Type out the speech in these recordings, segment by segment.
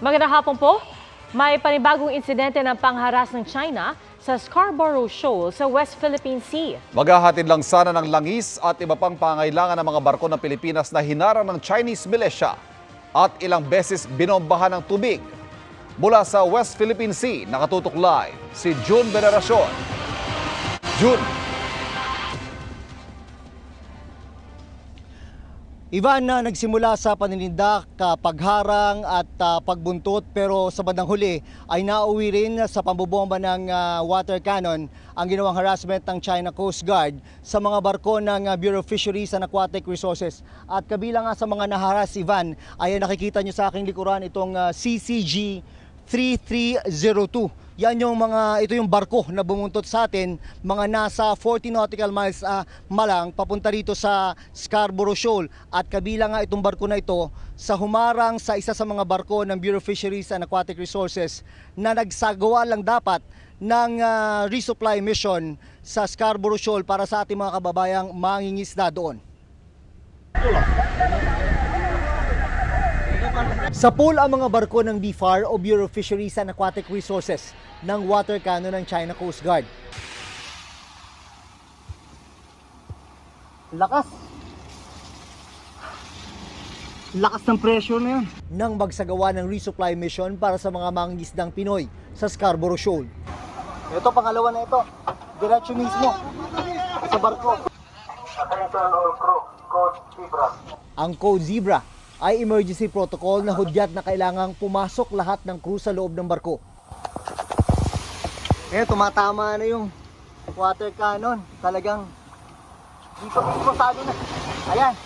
Magandang hapon po. May panibagong insidente ng pangharas ng China sa Scarborough Shoal sa West Philippine Sea. Maghahatid lang sana ng langis at iba pang pangailangan ng mga barko ng Pilipinas na hinarang ng Chinese militia at ilang beses binombahan ng tubig. Mula sa West Philippine Sea, nakatutok live si June Veneracion. June. Ivan, na nagsimula sa paninindak, pagharang at pagbuntot, pero sa bandang huli ay nauwi rin sa pambobomba ng water cannon ang ginawang harassment ng China Coast Guard sa mga barko ng Bureau of Fisheries and Aquatic Resources. At kabilang nga sa mga naharas, Ivan, ay nakikita nyo sa aking likuran itong CCG 3302. Ito yung barko na bumuntot sa atin, mga nasa 40 nautical miles malang papunta rito sa Scarborough Shoal. At kabilang nga itong barko na ito sa humarang sa isa sa mga barko ng Bureau of Fisheries and Aquatic Resources na nagsagawa lang dapat ng resupply mission sa Scarborough Shoal para sa ating mga kababayang mangingisda doon. Sa pool ang mga barko ng BFAR o Bureau of Fisheries and Aquatic Resources ng water cannon ng China Coast Guard. Lakas ng pressure na yun. Nang magsagawa ng resupply mission para sa mga mangingisdang Pinoy sa Scarborough Shoal. Ito, pangalawa na ito. Diretso mismo sa barko. Ang Code Zebra ay emergency protocol na hudyat na kailangang pumasok lahat ng crew sa loob ng barko. Tumatama na yung water cannon. Talagang dito mismo sa atin na. Ayan.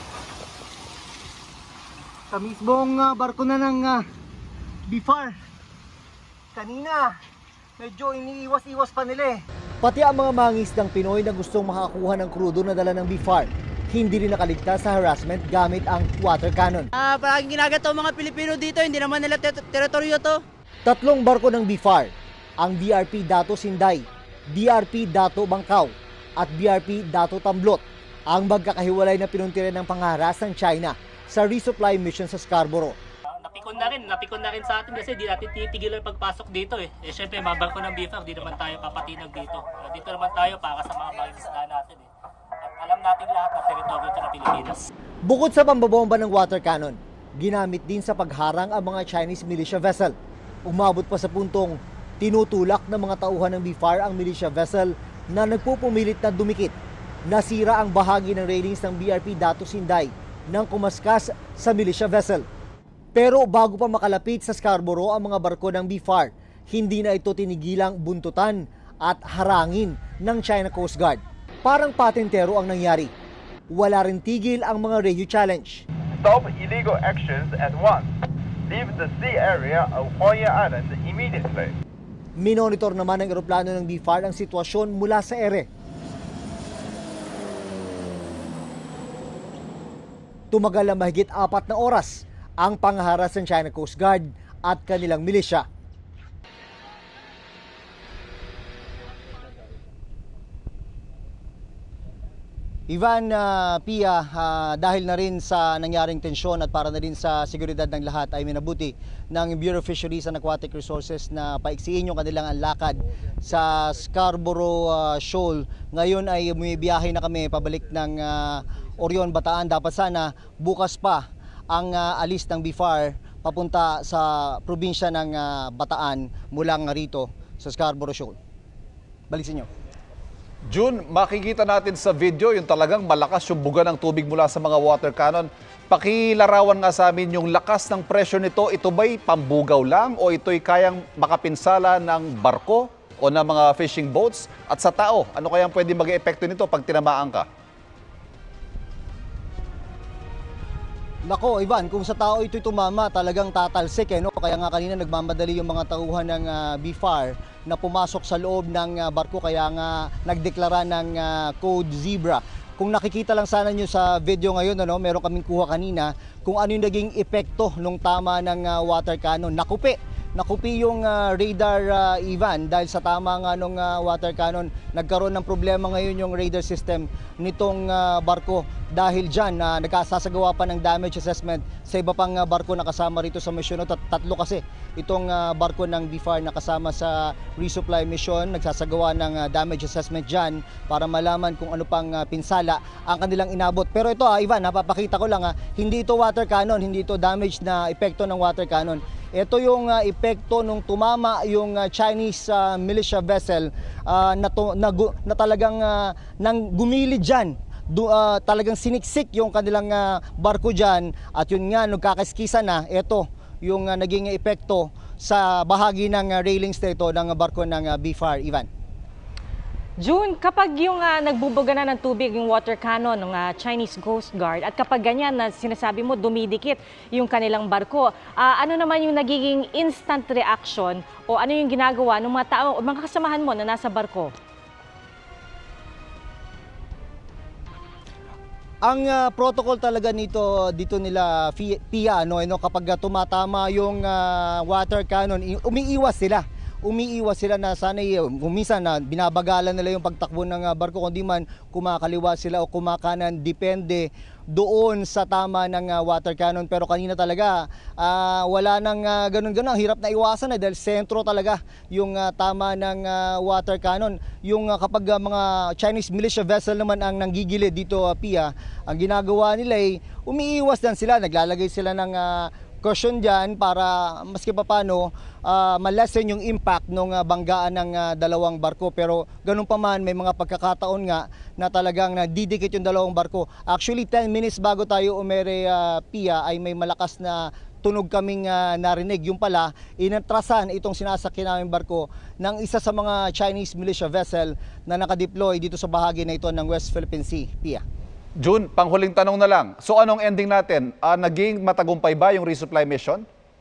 Sa mismong barko na ng BFAR. Kanina, medyo iniiwas-iwas pa nila eh. Pati ang mga mangingisdang Pinoy na gustong makakuha ng krudo na dala ng BFAR, hindi rin nakaligtas sa harassment gamit ang water cannon. Palaging ginagato mga Pilipino dito, hindi naman nila teritoryo to. Tatlong barko ng BFAR, ang BRP Dato Sinday, BRP Dato Bangkaw at BRP Dato Tamblot, ang magkakahiwalay na pinuntiran ng pangharas ng China sa resupply mission sa Scarborough. Napikon na rin sa atin kasi di natin titigil ang pagpasok dito eh. Syempre mga barko ng BFAR, di naman tayo papatinag dito. Dito naman tayo para sa mga mangingisda natin eh. Alam natin lahat ng teritoryo ito ng Pilipinas. Bukod sa pambabomba ng water cannon, ginamit din sa pagharang ang mga Chinese militia vessel. Umabot pa sa puntong tinutulak ng mga tauhan ng BFAR ang militia vessel na nagpupumilit na dumikit. Nasira ang bahagi ng railings ng BRP Dato Sinday nang kumaskas sa militia vessel. Pero bago pa makalapit sa Scarborough ang mga barko ng BFAR, hindi na ito tinigilang buntutan at harangin ng China Coast Guard. Parang patentero ang nangyari. Wala rin tigil ang mga radio challenge. Stop illegal actions at once. Leave the sea area of Hoi Island immediately. Minonitor naman ng eroplano ng BFAR ang sitwasyon mula sa ere. Tumagal na mahigit 4 na oras ang pangharas ng China Coast Guard at kanilang milisya. Ivan, Pia, dahil na rin sa nangyaring tensyon at para na rin sa seguridad ng lahat ay minabuti ng Bureau of Fisheries and Aquatic Resources na paiksiin yung kanilang lakad sa Scarborough Shoal. Ngayon ay bumibiyahe na kami pabalik ng Orion, Bataan. Dapat sana bukas pa ang alis ng BFAR papunta sa probinsya ng Bataan mula rito sa Scarborough Shoal. Balik sa inyo. June, makikita natin sa video yung talagang malakas yung buga ng tubig mula sa mga water cannon. Pakilarawan nga sa amin yung lakas ng pressure nito. Ito ba'y pambugaw lang o ito'y kayang makapinsala ng barko o ng mga fishing boats? At sa tao, ano kayang pwede mag-epekto nito pag tinamaan ka? Nako, Ivan, kung sa tao ito'y tumama, talagang tatalsik no? Kaya nga kanina nagmamadali yung mga tauhan ng BFAR na pumasok sa loob ng barko, kaya nga nagdeklara ng Code Zebra. Kung nakikita lang sana nyo sa video ngayon, meron kaming kuha kanina kung ano yung naging epekto nung tama ng water cannon. Nakupi nakupi yung radar, Ivan, dahil sa tama nga nung water cannon. Nagkaroon ng problema ngayon yung radar system nitong barko. Dahil dyan, nagkasasagawa pa ng damage assessment sa iba pang barko na kasama rito sa misyon. Tatlo kasi itong barko ng BFAR na kasama sa resupply mission. Nagsasagawa ng damage assessment dyan para malaman kung ano pang pinsala ang kanilang inabot. Pero ito, Ivan, napapakita ko lang, hindi ito water cannon, hindi ito damage na epekto ng water cannon. Ito yung epekto nung tumama yung Chinese militia vessel na talagang nang gumilid dyan. Talagang siniksik yung kanilang barko dyan at yun nga nagkakaskisa na. Ito yung naging epekto sa bahagi ng railings nito ng barko ng BFAR, Ivan. June, kapag yung nagbubuga na ng tubig yung water cannon ng Chinese Coast Guard at kapag ganyan na sinasabi mo dumidikit yung kanilang barko, ano naman yung nagiging instant reaction o ano yung ginagawa ng mga tao o mga kasamahan mo na nasa barko? Ang protocol talaga dito nila PIA, kapag tumatama yung water cannon, umiiwas sila na sana minsan na binabagalan nila yung pagtakbo ng barko, kundi man kumakaliwa sila o kumakanan, depende doon sa tama ng water cannon. Pero kanina talaga wala nang ganun-ganun, hirap na iwasan dahil sentro talaga yung tama ng water cannon. Yung kapag mga Chinese militia vessel naman ang nanggigilid dito, PIA, ang ginagawa nila ay umiiwas din sila, naglalagay sila ng caution dyan para maski pa paano malesen yung impact ng banggaan ng dalawang barko. Pero ganun pa man, may mga pagkakataon nga na talagang nadidikit yung dalawang barko. Actually, 10 minutes bago tayo umere, PIA, ay may malakas na tunog kaming narinig. Yung pala, inatrasan itong sinasakyan naming barko ng isa sa mga Chinese militia vessel na nakadeploy dito sa bahagi na ito ng West Philippine Sea, PIA. June, panghuling tanong na lang. So anong ending natin? Naging matagumpay ba yung resupply mission?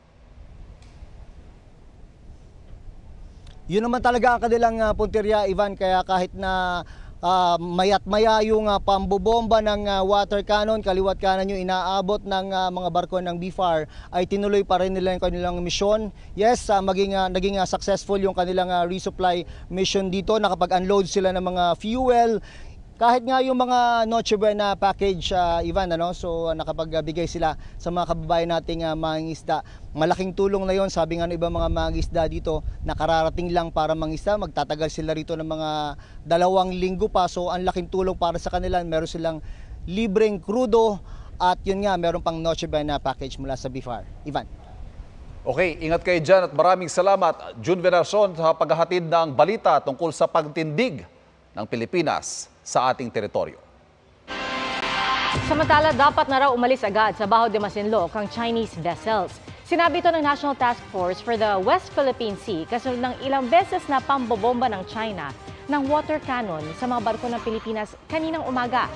Yun naman talaga ang kanilang punteriya, Ivan, kaya kahit na mayat maya yung pambobomba ng water cannon, kaliwat kanan yung inaabot ng mga barko ng BFAR, ay tinuloy pa rin nila yung kanilang misyon. Yes, naging successful yung kanilang resupply mission dito. Nakapag-unload sila ng mga fuel. Kahit nga yung mga Noche Buena package, Ivan, so nakapagbigay sila sa mga kababayan nating mangingisda. Malaking tulong na yon, sabi nga ng ibang mga mangingisda dito, nakararating lang para mangisda, magtatagal sila rito ng mga 2 linggo pa. So ang laking tulong para sa kanila, meron silang libreng krudo at yun nga, meron pang Noche Buena package mula sa BFAR. Ivan. Okay, ingat kayo dyan at maraming salamat, June Veneracion, sa paghahatid ng balita tungkol sa pagtindig ng Pilipinas sa ating teritoryo. Samantala, dapat na raw umalis agad sa Baho de Masinloc ang Chinese vessels. Sinabi ito ng National Task Force for the West Philippine Sea kasunod ng ilang beses na pambobomba ng China ng water cannon sa mga barko ng Pilipinas kaninang umaga.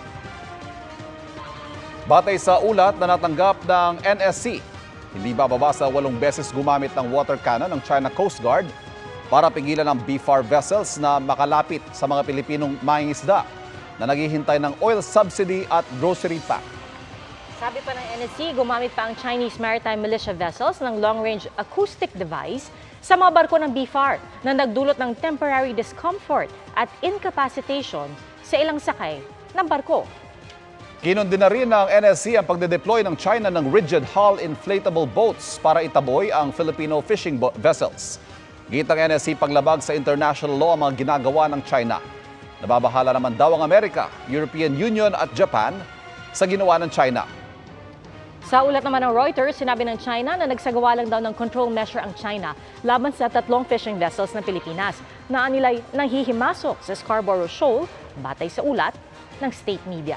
Batay sa ulat na natanggap ng NSC, hindi bababa sa 8 beses gumamit ng water cannon ng China Coast Guard para pigilan ang BFAR vessels na makalapit sa mga Pilipinong mangingisda na naghihintay ng oil subsidy at grocery pack. Sabi pa ng NSC, gumamit pa ang Chinese Maritime Militia vessels ng long-range acoustic device sa mga barko ng BFAR na nagdulot ng temporary discomfort at incapacitation sa ilang sakay ng barko. Kinundina rin ng NSC ang pagde-deploy ng China ng rigid hull inflatable boats para itaboy ang Filipino fishing vessels. Gitang NSC, paglabag sa international law ang mga ginagawa ng China. Nababahala naman daw ang Amerika, European Union at Japan sa ginawa ng China. Sa ulat naman ng Reuters, sinabi ng China na nagsagawa lang daw ng control measure ang China laban sa 3 fishing vessels ng Pilipinas na anilay nanghihimasok sa Scarborough Shoal, batay sa ulat ng state media.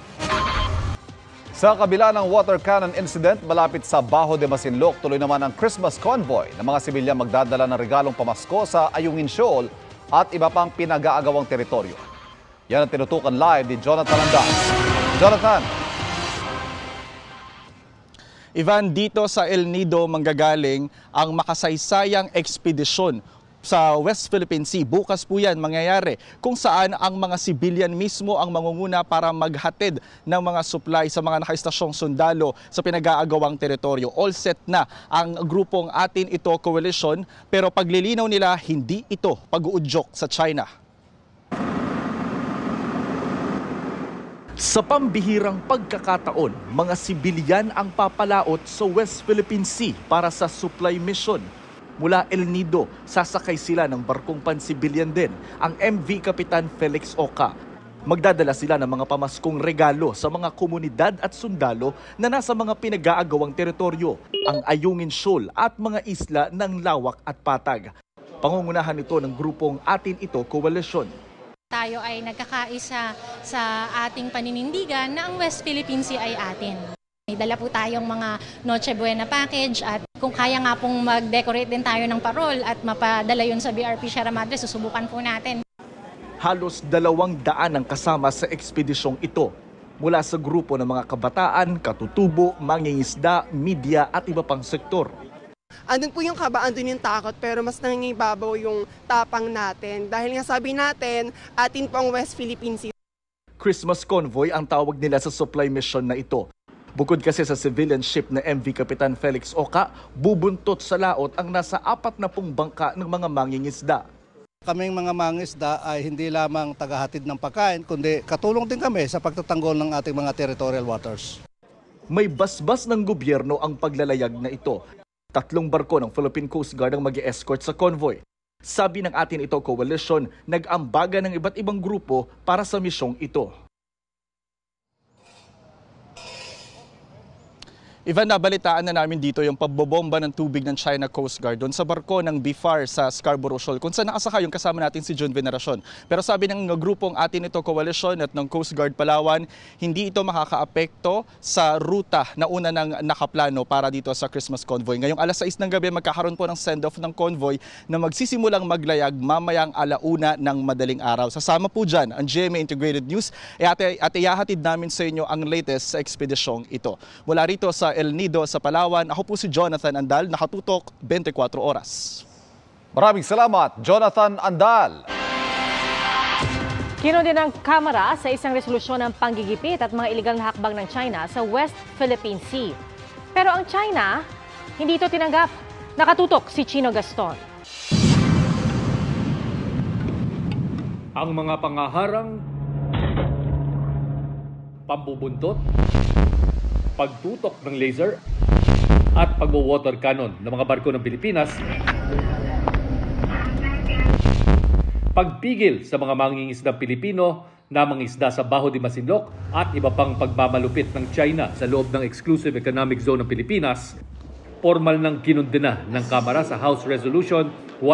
Sa kabila ng water cannon incident malapit sa Baho de Masinloc, tuloy naman ang Christmas convoy ng mga sibilyan magdadala ng regalong pamasko sa Ayungin Shoal at iba pang pinag-aagawang teritoryo. Yan ang tinutukan live ni Jonathan Andas. Jonathan! Ivan, dito sa El Nido manggagaling ang makasaysayang ekspedisyon sa West Philippine Sea. Bukas po yan mangyayari kung saan ang mga civilian mismo ang mangunguna para maghatid ng mga supply sa mga nakaestasyong sundalo sa pinag-aagawang teritoryo. All set na ang grupong Atin Ito Coalition, pero paglilinaw nila hindi ito pag-uudyok sa China. Sa pambihirang pagkakataon, mga sibilyan ang papalaot sa West Philippine Sea para sa supply mission. Mula El Nido, sasakay sila ng barkong pansibilyan din, ang MV Kapitan Felix Oca. Magdadala sila ng mga pamaskong regalo sa mga komunidad at sundalo na nasa mga pinag-aagawang teritoryo, ang Ayungin Shoal at mga isla ng Lawak at Patag. Pangungunahan ito ng grupong Atin Ito Coalition. Tayo ay nagkakaisa sa ating paninindigan na ang West Philippine Sea ay atin. May dala po tayong mga Noche Buena package at kung kaya nga pong mag-decorate din tayo ng parol at mapadala yun sa BRP Sierra Madre, susubukan po natin. Halos 200 ang kasama sa ekspedisyong ito. Mula sa grupo ng mga kabataan, katutubo, mangingisda, media at iba pang sektor. Andun po yung kaba, andun yung takot, pero mas nangingibabaw yung tapang natin. Dahil nga sabi natin, atin po ang West Philippine Sea. Christmas convoy ang tawag nila sa supply mission na ito. Bukod kasi sa civilian ship na MV Kapitan Felix Oca, bubuntot sa laot ang nasa 40 bangka ng mga mangingisda. Kaming mga mangingisda ay hindi lamang tagahatid ng pagkain, kundi katulong din kami sa pagtatanggol ng ating mga territorial waters. May basbas ng gobyerno ang paglalayag na ito. 3 barko ng Philippine Coast Guard ang mag-escort sa convoy. Sabi ng Atin Ito Coalition, nag-ambaga ng iba't ibang grupo para sa misyong ito. Ivan, nabalitaan na namin dito yung pagbobomba ng tubig ng China Coast Guard doon sa barko ng BIFAR sa Scarborough Shoal, kung saan nakasaka yung kasama natin si John Veneracion. Pero sabi ng grupong Atin Ito Coalition at ng Coast Guard Palawan, hindi ito makakaapekto sa ruta na una ng nakaplano para dito sa Christmas convoy. Ngayong alas 6 ng gabi, magkakaroon po ng send-off ng convoy na magsisimulang maglayag mamayang 1:00 ng madaling araw. Sasama po dyan ang GMA Integrated News at ihahatid namin sa inyo ang latest sa ekspedisyong ito. Mula rito sa El Nido sa Palawan, ako po si Jonathan Andal, nakatutok 24 oras. Maraming salamat, Jonathan Andal. Kinuha din ng Kamara sa isang resolusyon ng panggigipit at mga iligal na hakbang ng China sa West Philippine Sea. Pero ang China, hindi ito tinanggap. Nakatutok si Chino Gaston. Ang mga pangaharang, pambubuntot, pagtutok ng laser at pagwo-water cannon ng mga barko ng Pilipinas, pagpigil sa mga mangingisdang Pilipino na mangingisda sa Baho de Masinloc at iba pang pagmamalupit ng China sa loob ng Exclusive Economic Zone ng Pilipinas, formal ng kinundena ng Kamara sa House Resolution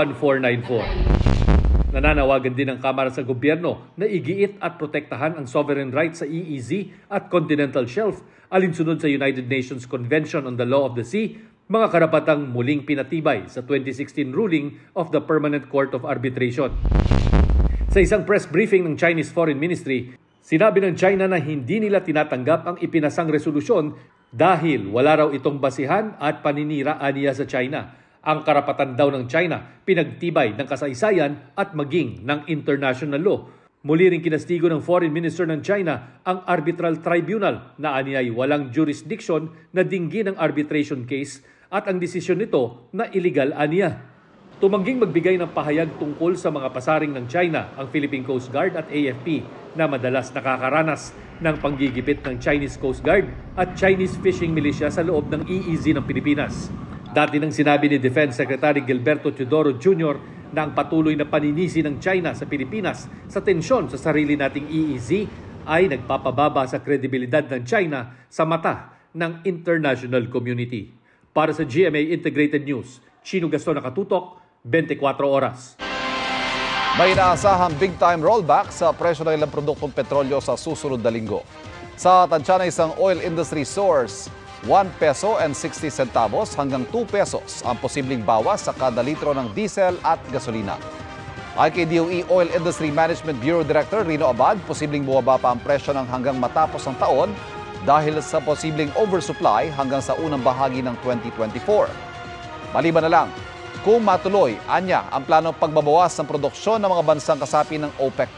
1494. Nananawagan din ang Kamara sa gobyerno na igiit at protektahan ang sovereign rights sa EEZ at Continental Shelf alinsunod sa United Nations Convention on the Law of the Sea, mga karapatang muling pinatibay sa 2016 ruling of the Permanent Court of Arbitration. Sa isang press briefing ng Chinese Foreign Ministry, sinabi ng China na hindi nila tinatanggap ang ipinasang resolusyon dahil wala raw itong basihan at paninira aniya sa China. Ang karapatan daw ng China pinagtibay ng kasaysayan at maging ng international law. Muli ring kinastigo ng Foreign Minister ng China ang Arbitral Tribunal na aniyay walang jurisdiction na dinggin ang arbitration case at ang desisyon nito na illegal aniya. Tumangging magbigay ng pahayag tungkol sa mga pasaring ng China ang Philippine Coast Guard at AFP na madalas nakakaranas ng panggigipit ng Chinese Coast Guard at Chinese fishing militia sa loob ng EEZ ng Pilipinas. Dati nang sinabi ni Defense Secretary Gilberto Teodoro Jr. na ang patuloy na paninisi ng China sa Pilipinas sa tensyon sa sarili nating EEZ ay nagpapababa sa kredibilidad ng China sa mata ng international community. Para sa GMA Integrated News, Chino Gaston, nakatutok, 24 oras. May inaasahang big-time rollback sa presyo ng ilang produktong petrolyo sa susunod na linggo. Sa tansya ng isang oil industry source, 1 peso and 60 centavos hanggang 2 pesos ang posibleng bawas sa kada litro ng diesel at gasolina. Ay kay DOE Oil Industry Management Bureau Director Rino Abad, posibleng bumaba pa ang presyo ng hanggang matapos ang taon dahil sa posibleng oversupply hanggang sa unang bahagi ng 2024. Maliban na lang, kung matuloy, anya, ang planong pagbabawas ng produksyon ng mga bansang kasapi ng OPEC+.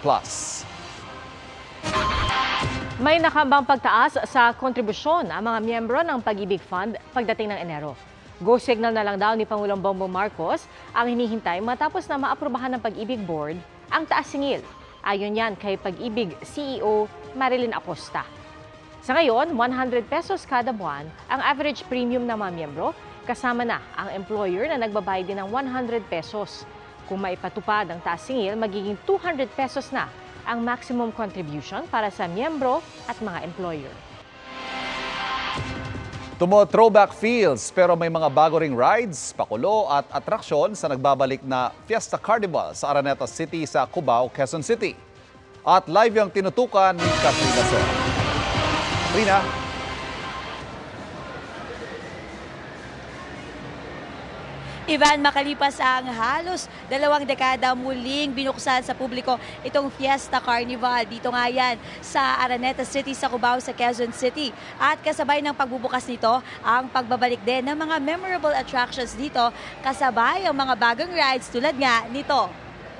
May nakambang pagtaas sa kontribusyon ang mga miyembro ng Pag-ibig Fund pagdating ng Enero. Go signal na lang daw ni Pangulong Bongbong Marcos ang hinihintay matapos na maaprubahan ng Pag-ibig Board ang taas singil. Ayon yan kay Pag-ibig CEO Marilyn Acosta. Sa ngayon, 100 pesos kada buwan ang average premium ng mga miyembro, kasama na ang employer na nagbabayad din ng 100 pesos. Kung maipatupad ang taas singil, magiging 200 pesos na ang maximum contribution para sa miyembro at mga employer. Throwback feels pero may mga bago ring rides, pakulo at atraksyon sa nagbabalik na Fiesta Carnival sa Araneta City sa Cubao, Quezon City. At live yung tinutukan ni Katrina Son. Katrina. Ivan, makalipas ang halos 2 dekada muling binuksan sa publiko itong Fiesta Carnival. Dito nga yan sa Araneta City sa Cubao sa Quezon City. At kasabay ng pagbubukas nito, ang pagbabalik din ng mga memorable attractions dito, kasabay ang mga bagong rides tulad nga nito.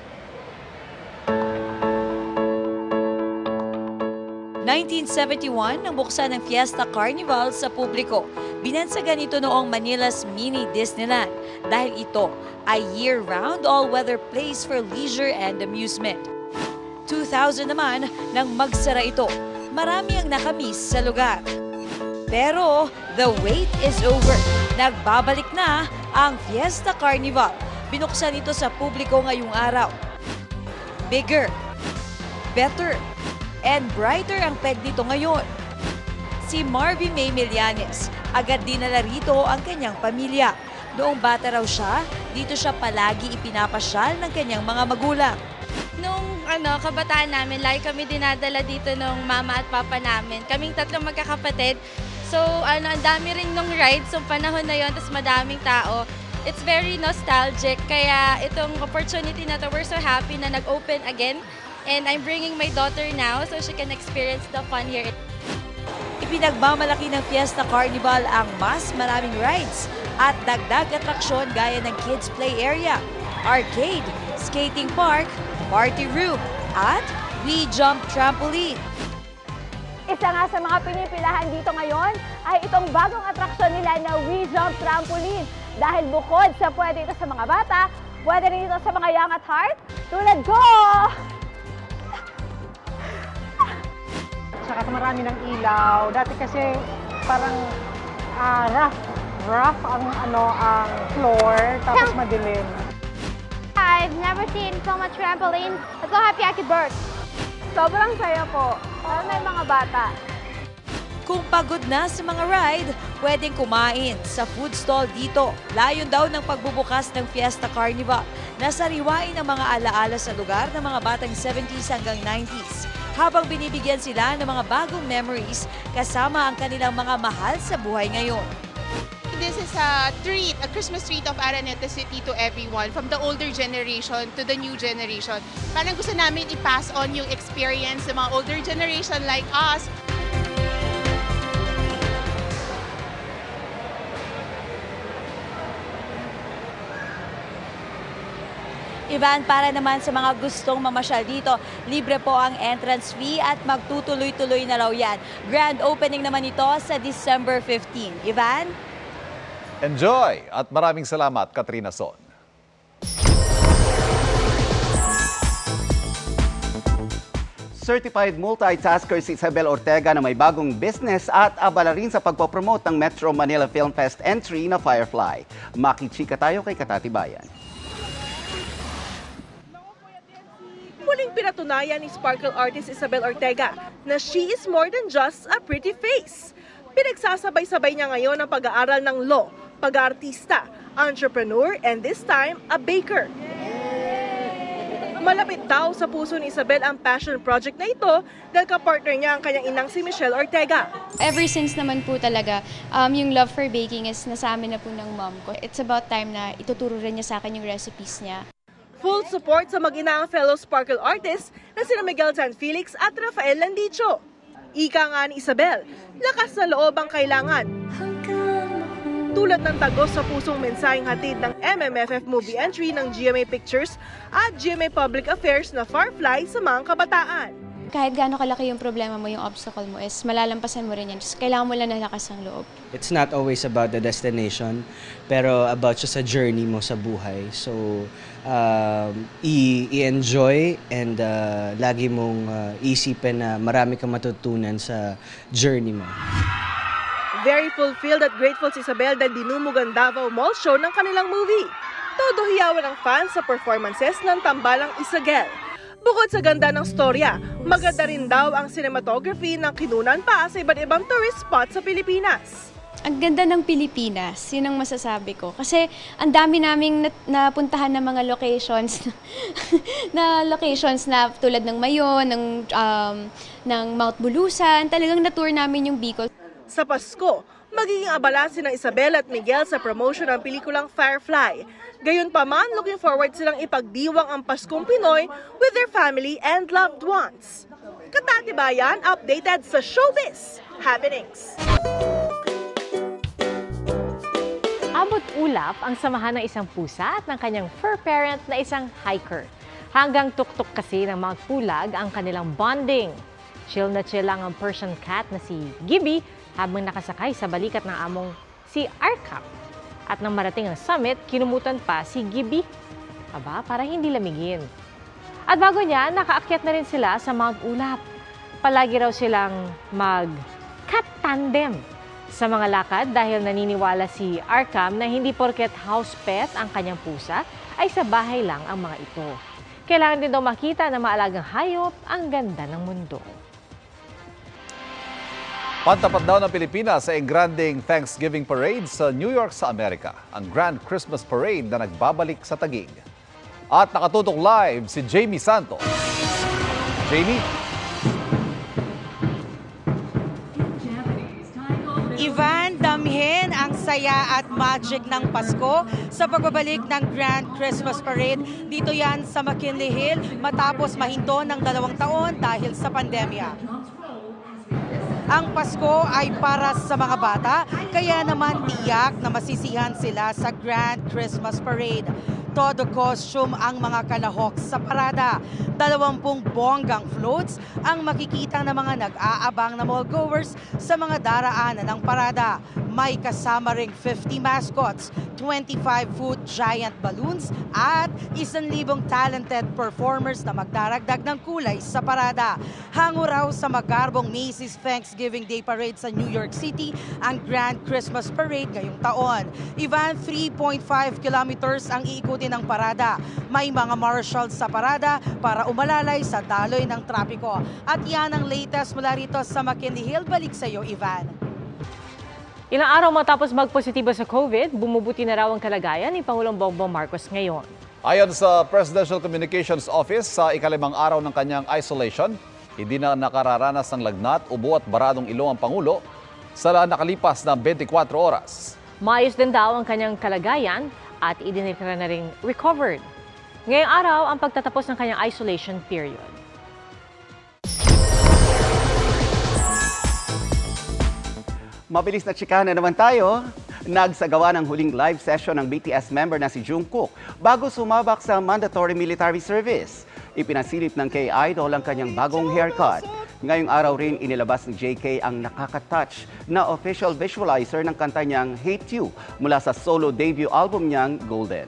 Noong 1971 nang buksan ng Fiesta Carnival sa publiko. Binansagan ito noong Manila's Mini Disneyland dahil ito ay year-round all-weather place for leisure and amusement. 2000 naman nang magsara ito, marami ang nakamiss sa lugar. Pero the wait is over. Nagbabalik na ang Fiesta Carnival. Binuksan ito sa publiko ngayong araw. Bigger, better, and brighter ang peg nito ngayon. Si Marvy May Millanes, agad dinala rito ang kanyang pamilya. Noong bata raw siya, dito siya palagi ipinapasyal ng kanyang mga magulang. Nung kabataan namin, lagi kami dinadala dito ng mama at papa namin. Kaming 3 magkakapatid. So, ang dami rin nung rides, yung panahon na yon, tapos madaming tao. It's very nostalgic, kaya itong opportunity na to, we're so happy na nag-open again. And I'm bringing my daughter now so she can experience the fun here. Ipinagmamalaki ng Fiesta Carnival ang mas maraming rides at dagdag atraksyon gaya ng kids play area, arcade, skating park, party room, at We Jump trampoline. Isa nga sa mga pinipilahan dito ngayon ay itong bagong atraksyon nila na We Jump trampoline. Dahil bukod sa pwede ito sa mga bata, pwede rin ito sa mga young at heart tulad ko! Saka marami ng ilaw. Dati kasi parang rough ang floor, tapos madilim. I've never seen so much trampoline. I'm so happy I could burst. Sobrang saya po. Parang may mga bata. Kung pagod na sa mga ride, pwedeng kumain sa food stall dito. Layon daw ng pagbubukas ng Fiesta Carnival na sariwain ang mga alaala sa lugar ng mga batang 70s hanggang 90s. Habang binibigyan sila ng mga bagong memories kasama ang kanilang mga mahal sa buhay ngayon. This is a treat, a Christmas treat of Araneta City to everyone, from the older generation to the new generation. Parang gusto namin i-pass on yung experience ng mga older generation like us. Ivan, para naman sa mga gustong mamasyal dito, libre po ang entrance fee at magtutuloy-tuloy na raw yan. Grand opening naman ito sa December 15. Ivan? Enjoy! At maraming salamat, Katrina Son. Certified multitasker si Isabel Ortega na may bagong business at abala rin sa pagpopromote ng Metro Manila Film Fest entry na Firefly. Makichika tayo kay Katatibayan. Muling pinatunayan ni sparkle artist Isabel Ortega na she is more than just a pretty face. Pinagsasabay-sabay niya ngayon ang pag-aaral ng law, pag-aartista, entrepreneur, and this time, a baker. Malapit daw sa puso ni Isabel ang passion project na ito dahil kapartner niya ang kanyang inang si Michelle Ortega. Ever since naman po talaga, yung love for baking is nasa amin na po ng mom ko. It's about time na ituturo rin niya sa akin yung recipes niya. Full support sa mag-ina ang fellow sparkle artists na sina Miguel San Felix at Rafael Landicho. Ika nga ni Isabel, lakas na loob ang kailangan. tulad ng tagos sa pusong mensaheng hatid ng MMFF movie entry ng GMA Pictures at GMA Public Affairs na Firefly sa mga kabataan. Kahit gaano kalaki yung problema mo, yung obstacle mo, is malalampasan mo rin yan. Just kailangan mo lang ng lakas ng loob. It's not always about the destination, pero about just a journey mo sa buhay. So, i-enjoy and lagi mong isipin na marami kang matutunan sa journey mo. Very fulfilled at grateful si Isabel dahil dinumugan Davao Mall show ng kanilang movie. Todo hiyawan ang fans sa performances ng tambalang Isagel. Bukod sa ganda ng storya, maganda rin daw ang cinematography ng kinunan pa sa iba't ibang tourist spot sa Pilipinas. Ang ganda ng Pilipinas, yun ang masasabi ko. Kasi ang dami naming napuntahan ng mga locations na tulad ng Mayon, ng Mount Bulusan, talagang na-tour namin yung Bicol. Sa Pasko, magiging abala sina Isabel at Miguel sa promotion ng pelikulang Firefly. Gayunpaman, looking forward silang ipagdiwang ang Paskong Pinoy with their family and loved ones. Katatibayan, updated sa showbiz happenings. Abot ulap ang samahan ng isang pusa at ng kanyang fur parent na isang hiker. Hanggang tuktok kasi ng mga pulag ang kanilang bonding. Chill na chill lang ang Persian cat na si Gibby habang nakasakay sa balikat ng among si Arkam. At nang marating ang summit, kinumutan pa si Gibby. Aba, para hindi lamigin. At bago niya, nakaakyat na rin sila sa Mount Ulap. Palagi raw silang mag-cat tandem sa mga lakad dahil naniniwala si Arkam na hindi porket house pet ang kanyang pusa, ay sa bahay lang ang mga ito. Kailangan din daw makita na maalagang hayop ang ganda ng mundo. Pantapat daw ng Pilipinas sa engranding Thanksgiving Parade sa New York sa Amerika. Ang Grand Christmas Parade na nagbabalik sa Taguig. At nakatutok live si Jamie Santos. Jamie? Ivan, damhin ang saya at magic ng Pasko sa pagbabalik ng Grand Christmas Parade. Dito yan sa McKinley Hill matapos mahinto ng 2 taon dahil sa pandemya. Ang Pasko ay para sa mga bata, kaya naman tiyak na masisihan sila sa Grand Christmas Parade. Todo costume ang mga kalahok sa parada. 20 bonggang floats ang makikita ng mga nag-aabang na mallgoers sa mga daraanan ng parada. May kasama ring 50 mascots, 25-foot giant balloons at 1,000 talented performers na magdaragdag ng kulay sa parada. Hango raw sa magarbong Macy's Thanksgiving Day Parade sa New York City ang Grand Christmas Parade ngayong taon. Ivan, 3.5 kilometers ang iikutin ng parada. May mga marshals sa parada para umalalay sa daloy ng trapiko. At yan ang latest mula rito sa McKinley Hill. Balik sa iyo, Ivan. Ilang araw matapos magpositibo sa COVID, bumubuti na raw ang kalagayan ni Pangulong Bongbong Marcos ngayon. Ayon sa Presidential Communications Office, sa ikalimang araw ng kanyang isolation, hindi na nakararanas ng lagnat, ubo at baradong ilong ang Pangulo sa nakalipas na 24 oras. Maayos din daw ang kanyang kalagayan at idineklara na ring recovered. Ngayong araw ang pagtatapos ng kanyang isolation period. Mabilis na chikahan na naman tayo. Nagsagawa ng huling live session ng BTS member na si Jungkook bago sumabak sa mandatory military service. Ipinasilip ng K-Idol ang kanyang bagong haircut. Ngayong araw rin inilabas ni JK ang nakaka-touch na official visualizer ng kanta niyang Hate You mula sa solo debut album niyang Golden.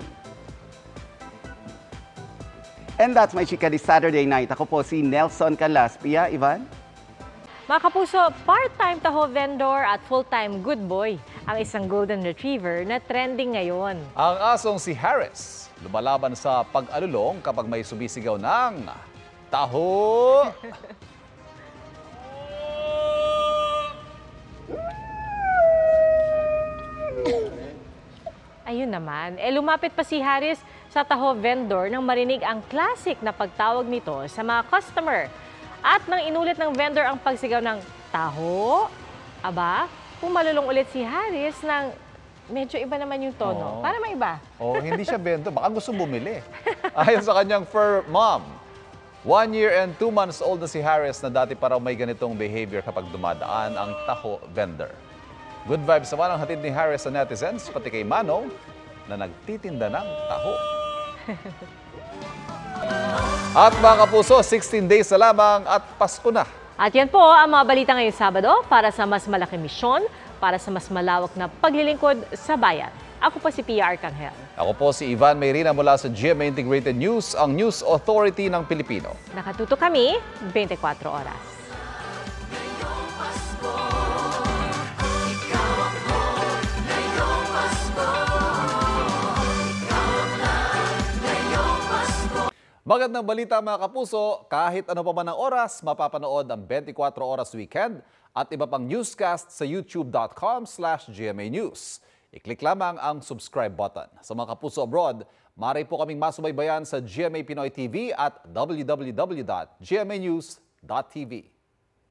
And that's my chika this Saturday night. Ako po si Nelson Calaspia. Ivan? Mga kapuso, part-time taho vendor at full-time good boy ang isang golden retriever na trending ngayon. Ang asong si Harris, lumalaban sa pag-alulong kapag may sumisigaw ng taho. Ayun naman, lumapit pa si Harris sa taho vendor nang marinig ang classic na pagtawag nito sa mga customer. At nang inulit ng vendor ang pagsigaw ng taho, aba, pumalulong ulit si Harris ng medyo iba naman yung tono. Para may iba. Hindi siya vendor. Baka gusto bumili. Ayon sa kanyang fur mom, 1 year and 2 months old na si Harris na dati parang may ganitong behavior kapag dumadaan ang taho vendor. Good vibes naman ang hatid ni Harris sa netizens, pati kay Manong na nagtitinda ng taho. At mga kapuso, 16 days na lamang at Pasko na. At yan po ang mga balita ngayong Sabado para sa mas malaking misyon, para sa mas malawak na paglilingkod sa bayan. Ako po si Pia Arcangel. Ako po si Ivan Mayrina mula sa GMA Integrated News, ang News Authority ng Pilipino. Nakatuto kami 24 oras. Magandang balita mga kapuso, kahit ano pa man ang oras, mapapanood ang 24 Oras Weekend at iba pang newscast sa youtube.com/GMA News. I-click lamang ang subscribe button. Sa mga kapuso abroad, maaari po kaming masubaybayan sa GMA Pinoy TV at www.gmanews.tv.